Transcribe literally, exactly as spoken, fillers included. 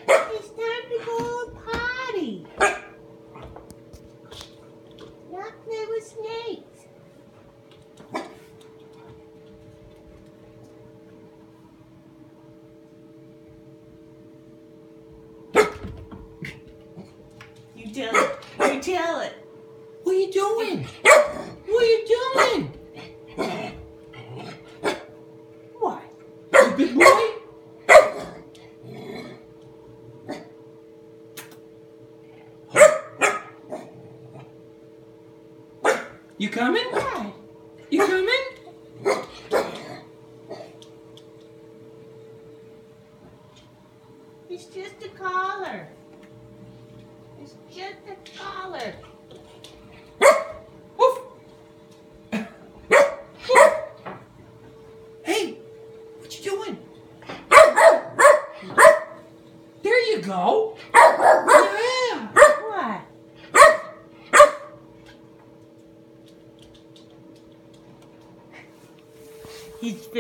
It's time to go potty. Not play with snakes. You tell it. You tell it. What are you doing? What are you doing? What? You big boy? You coming? What? You coming? It's just a collar. It's just a collar. Woof. Hey, what you doing? There you go. Yeah. What? He's